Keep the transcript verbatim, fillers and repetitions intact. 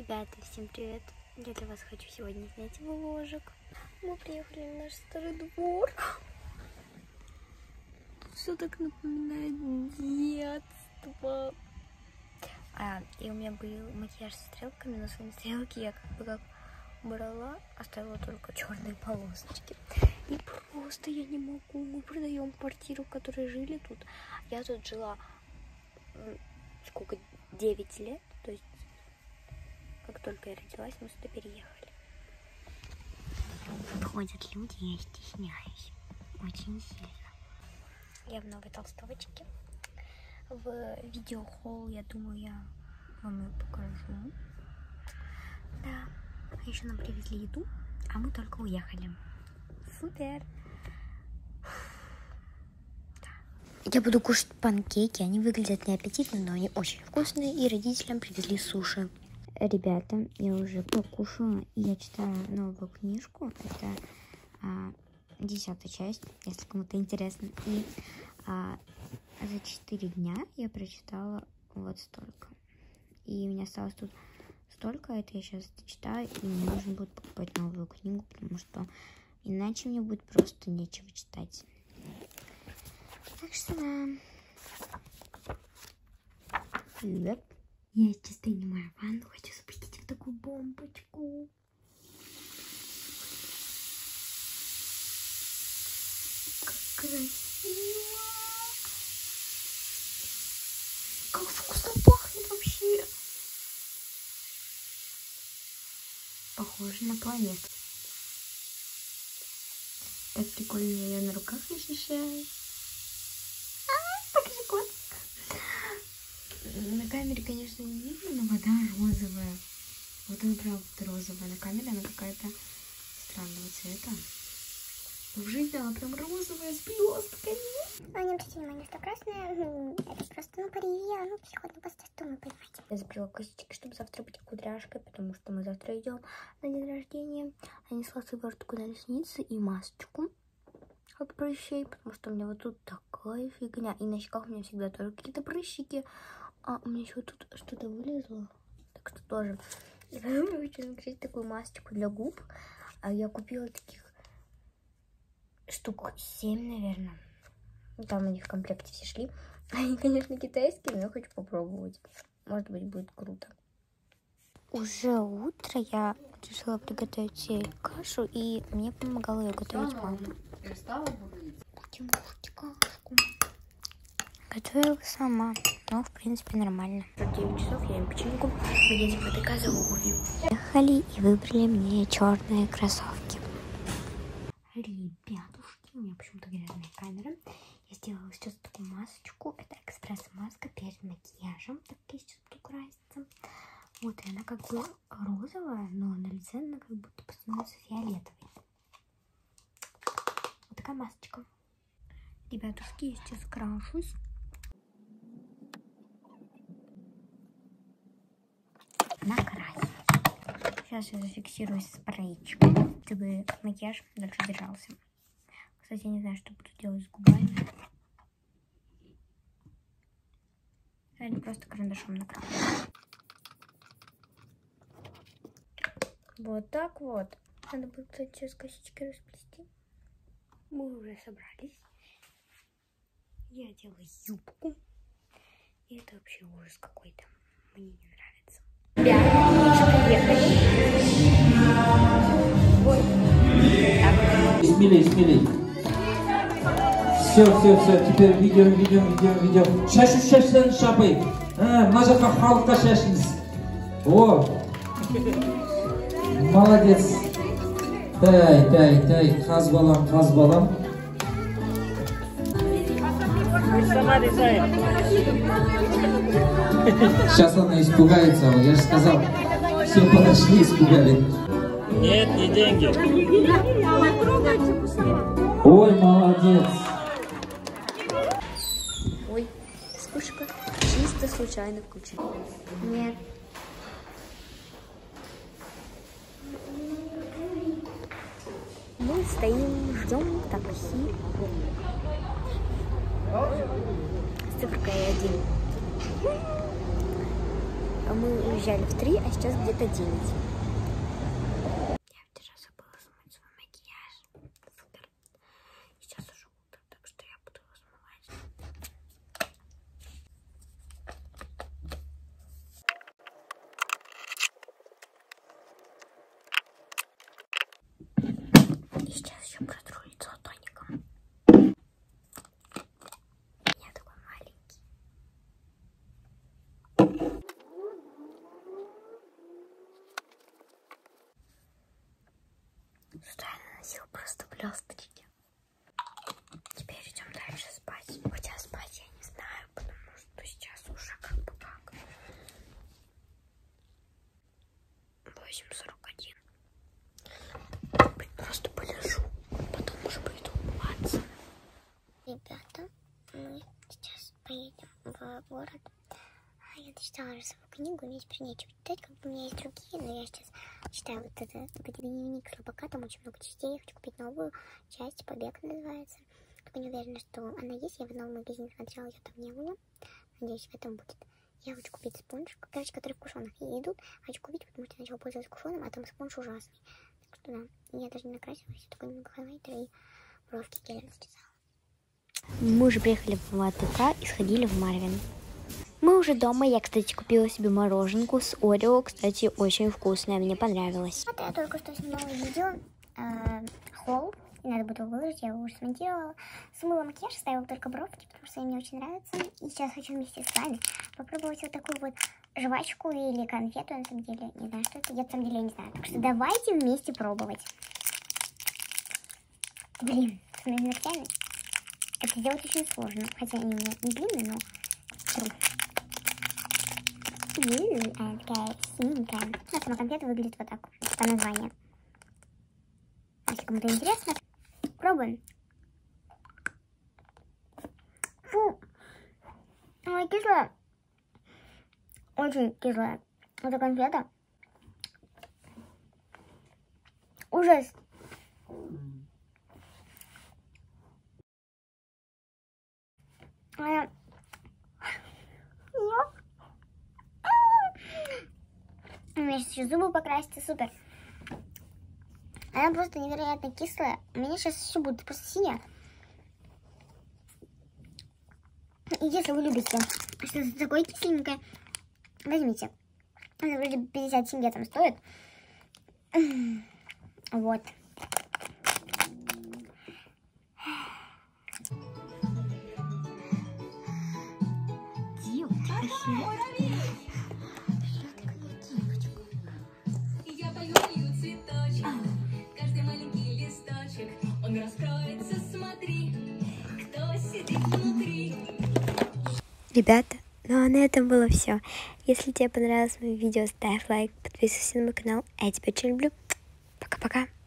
Ребята, всем привет! Я для вас хочу сегодня снять вложик. Мы приехали в наш старый двор. Тут все так напоминает детство. А, и у меня был макияж с стрелками, но свои стрелки я как бы как брала, оставила только черные полосочки. И просто я не могу. Мы продаем квартиру, в которой жили тут. Я тут жила сколько? девять лет. То есть как только я родилась, мы сюда переехали. Подходят люди, я стесняюсь. Очень сильно. Я в новой толстовочке. В видеохолл, я думаю, я вам ее покажу. Да. А еще нам привезли еду, а мы только уехали. Супер! Да. Я буду кушать панкейки. Они выглядят неаппетитно, но они очень вкусные. И родителям привезли суши. Ребята, я уже покушала, и я читаю новую книжку. Это а, десятая часть, если кому-то интересно. И а, за четыре дня я прочитала вот столько. И у меня осталось тут столько, это я сейчас читаю, и мне нужно будет покупать новую книгу, потому что иначе мне будет просто нечего читать. Так что да. Yep. Я сейчас принимаю ванну, хочу запустить в такую бомбочку. Как красиво! Как вкусно пахнет вообще! Похоже на планету. Так прикольно, я ее на руках ощущаю. А, покажи кот. На камере, конечно, не видно, но вода розовая. Вот она правда розовая. На камере она какая-то странного цвета. В жизни она прям розовая, с блестками. Ну, не обратите внимание, что красная. Это просто, ну, Парижа, ну, психотный пастор, что вы понимаете. Я заплела косички, чтобы завтра быть кудряшкой, потому что мы завтра идем на день рождения. Я несла сыворотку на ресницы и масочку от прыщей, потому что у меня вот тут такая фигня. И на щеках у меня всегда тоже какие-то прыщики. А у меня еще тут что-то вылезло. Так что тоже. Я хочу накрыть такую масочку для губ. А я купила таких штук семь, наверное. Там у них в комплекте все шли. Они, конечно, китайские, но я хочу попробовать. Может быть, будет круто. Уже утро. Я решила приготовить себе кашу. И мне помогала ее готовить мама. Будем кушать кашку. Готовила сама, но в принципе нормально. девять часов, я им печеньку. Мы едем в АТК за обувью. Ехали и выбрали мне черные кроссовки. Ребятушки, у меня почему-то грязная камера. Я сделала сейчас такую масочку. Это экспресс-маска перед макияжем. Так я сейчас буду краситься. Вот, и она как бы розовая, но на лице она как будто становится фиолетовой. Вот такая масочка. Ребятушки, я сейчас крашусь. Накрасить. Сейчас я зафиксирую спрейчиком, чтобы макияж дальше держался. Кстати, я не знаю, что буду делать с губами. Или просто карандашом накрасить. Вот так вот. Надо будет, кстати, сейчас косички расплести. Мы уже собрались. Я делаю юбку. И это вообще ужас какой-то. Мне не нравится. Ребята, Смелей, смелей. Все, все, все. Теперь ведем, ведем, ведем, ведем. Шашу, шашу, шапай. Мажака халка шашниз. О. Молодец. Дай, дай, дай. Хаз балам, хаз балам. Сама решай. Сейчас она испугается. Я же сказал. Все подошли, испугали. Нет, не деньги. Ой, молодец. Ой, вспышка чисто случайно включила. Нет. Мы стоим, ждем такси. С цифрой один. Мы уезжали в три, а сейчас где-то девять. Я вчера забыла смыть свой макияж. Супер. Сейчас уже утро, так что я буду его смывать. И сейчас еще протру лицо тоником. Я такой маленький. Что я наносила просто блесточки. Теперь идем дальше спать. Хотя спать я не знаю, потому что сейчас уже как бы как восемь сорок один. Просто полежу, потом уже пойду умываться. Ребята, мы сейчас поедем в город. Я дочитала уже свою книгу, мне теперь нечего читать, как бы у меня есть другие, но я сейчас читаю вот это, вот этот дневник слабака, там очень много частей, я хочу купить новую часть, «Побег» называется. Только не уверена, что она есть, я в новом магазине смотрела, ее там не было, надеюсь, в этом будет. Я хочу купить спонж, короче, который в кушонах и идут, хочу купить, потому что я начала пользоваться кушоном, а там спонж ужасный. Так что да, я даже не накрасилась, только немного хайлайтера и бровки гелем зачесала. Мы уже приехали в АТК и сходили в Марвин. Мы уже дома, я, кстати, купила себе мороженку с Орео, кстати, очень вкусное, мне понравилось. Вот я только что снимала видео, э, холл, и надо будет его выложить, я его уже смонтировала. Смыла макияж, ставила только бровки, потому что они мне очень нравятся. И сейчас хочу вместе с вами попробовать вот такую вот жвачку или конфету, на самом деле, не знаю, что это, я на самом деле не знаю. Так что давайте вместе пробовать. Блин, с моими ногтями это сделать очень сложно, хотя они у меня не длинные, но... Она такая синенькая. А сама конфета выглядит вот так, по названию. Если кому-то интересно, пробуем. Фу. Ой, кислая. Очень кислая. Это конфета. Ужас. Она... У меня сейчас еще зубы покрасятся, супер. Она просто невероятно кислая. У меня сейчас все будет просто синяя. И если вы любите что-то такое кисленькое, возьмите. Она вроде пятьдесят семь там стоит. Вот. Ребята, ну а на этом было все. Если тебе понравилось мое видео, ставь лайк, подписывайся на мой канал. А я тебя очень люблю. Пока-пока.